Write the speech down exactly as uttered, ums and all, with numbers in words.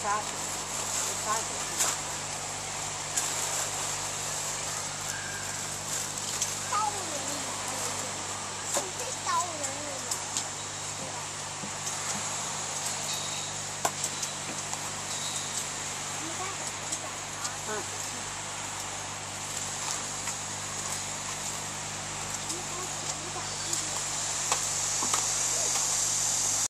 杀死，给杀死。 刀人来了，这是刀人来了，对吧？你看，你看啊。嗯。